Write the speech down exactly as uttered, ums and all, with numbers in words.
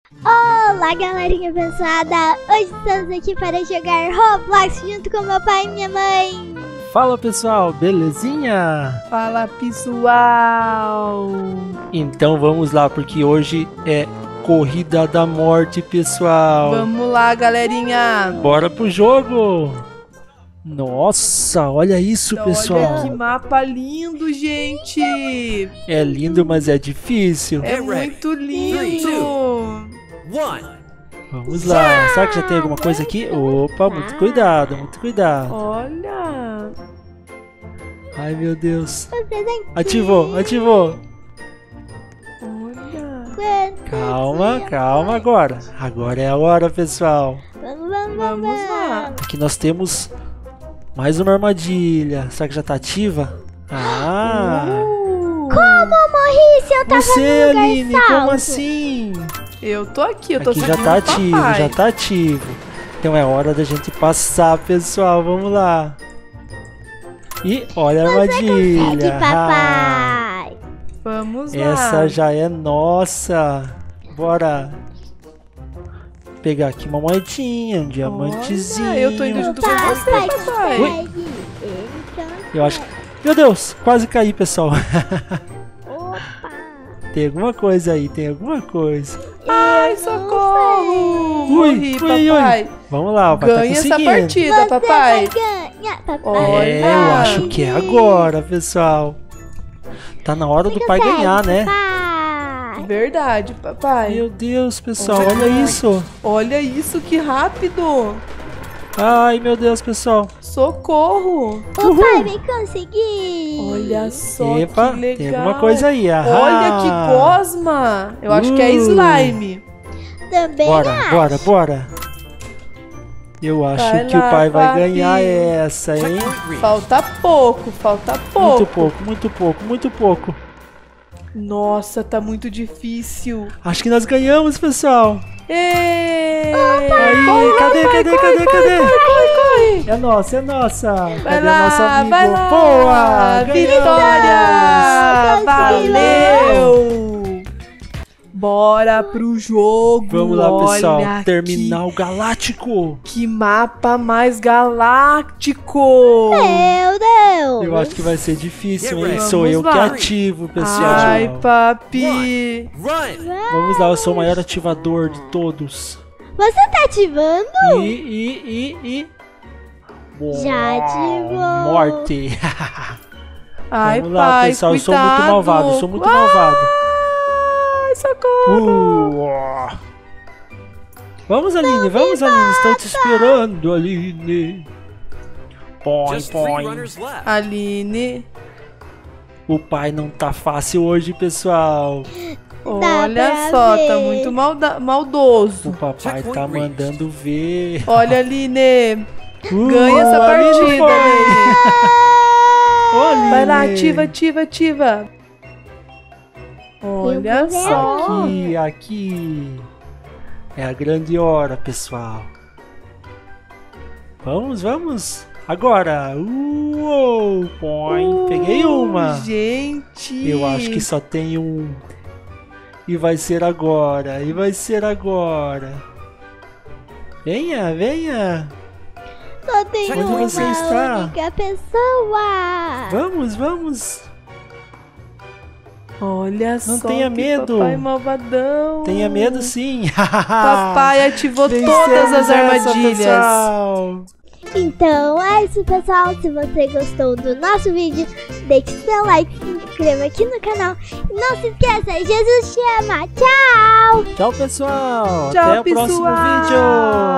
Olá, galerinha abençoada! Hoje estamos aqui para jogar Roblox junto com meu pai e minha mãe. Fala pessoal, belezinha? Fala pessoal! Então vamos lá, porque hoje é Corrida da Morte, pessoal. Vamos lá, galerinha! Bora pro jogo! Nossa, olha isso, pessoal. Olha que mapa lindo, gente! É lindo, mas é difícil. É muito lindo! Vamos lá, será que já tem alguma coisa aqui? Opa, muito cuidado, muito cuidado. Olha! Ai, meu Deus. Ativou, ativou. Olha! Calma, calma agora. Agora é a hora, pessoal. Vamos, vamos, Vamos lá! Aqui nós temos mais uma armadilha. Será que já tá ativa? Ah! Uh, Como eu morri se eu tava Você, no lugar Aline, salto? como assim? eu tô aqui, eu tô Aqui já seguindo tá o ativo, papai. já tá ativo. Então é hora da gente passar, pessoal. Vamos lá. E olha a armadilha. Consegue, papai! Vamos lá! Essa já é nossa. Bora pegar aqui uma moedinha, um diamantezinho. Olha, eu tô indo junto com Papai, você, papai! consegue! Então, Eu acho que... Meu Deus, quase caí, pessoal. opa! Tem alguma coisa aí, tem alguma coisa. Ai, Eu não socorro! sei. Morri, ui, papai! ui. Vamos lá, o papai tá Ganha essa conseguindo. partida, Você papai! vai ganhar, papai! Olha. É, eu acho que é agora, pessoal. Tá na hora do pai Consegue, ganhar, né? papai. Verdade, papai! Meu Deus, pessoal, Olha. olha isso. Olha isso, que rápido! Ai, meu Deus, pessoal. Socorro! O pai vai conseguir! Olha só Epa, que legal! tem alguma coisa aí. Ahá. Olha que gosma! Eu acho que é Uh. slime. Também Bora, acho. bora, bora. Eu acho Vai que o lá, pai vai papi. ganhar essa, hein? Falta pouco, falta pouco. Muito pouco, muito pouco, muito pouco. Nossa, tá muito difícil. Acho que nós ganhamos, pessoal. Ê! Aí, cadê, cadê, cadê, cadê? Corre, corre! É nossa, é nossa. Vai Cadê lá, nosso amigo? vai lá! Boa! Vitória! Ganhamos! Valeu! Bora pro jogo! Vamos lá, pessoal. Olha Terminal Galáctico. Que, que mapa mais galáctico! Meu Deus! Eu acho que vai ser difícil, hein? Vamos Sou eu lá. que ativo, pessoal. Ai, papi! Vamos lá, eu sou o maior ativador de todos. Você tá ativando? E, e, e, e... Já ativou. Morte. Ai, Vamos lá, pai, pessoal. Eu sou cuidado. muito malvado, eu sou muito Ai, malvado. socorro! Uh, ó. Vamos, Aline, vamos, Aline. Estou te esperando, Aline. Põe, Just three põe. runners left. Aline, O pai não tá fácil hoje, pessoal. olha pra só, ver. tá muito malda- maldoso. O papai Checkpoint tá reached. mandando ver. Olha, Aline, Uh, ganha essa a Aline partida, foi. Aline. Ô, Aline. Vai lá, ativa, ativa, ativa. Olha vou ver só. Aqui, aqui. É a grande hora, pessoal. Vamos, vamos. Agora. Uou, põe. Peguei uma. Uh, Gente. Eu acho que só tem um. E vai ser agora. E vai ser agora. Venha, venha. Só tem Onde uma você está? única pessoa! Vamos, vamos. Olha Não só tenha que medo. papai malvadão. Tenha medo, sim. Papai ativou todas Vencemos as essa, armadilhas. pessoal. Então é isso, pessoal. Se você gostou do nosso vídeo, deixe seu like, se inscreva aqui no canal. E não se esqueça, Jesus te ama. Tchau! Tchau, pessoal. Tchau, Até o próximo pessoal. vídeo.